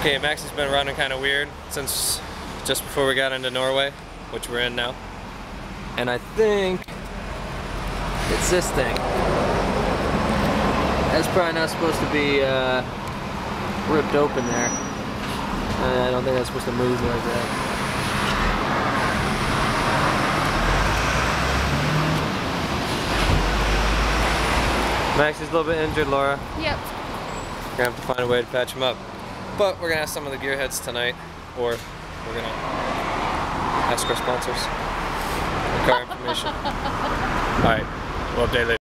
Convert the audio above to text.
Okay, Max has been running kind of weird since just before we got into Norway, which we're in now. And I think it's this thing. That's probably not supposed to be ripped open there. I don't think that's supposed to move like that. Max is a little bit injured, Laura. Yep. We're gonna have to find a way to patch him up. But we're gonna ask some of the gearheads tonight, or we're gonna ask our sponsors for car information. Alright, we'll update later.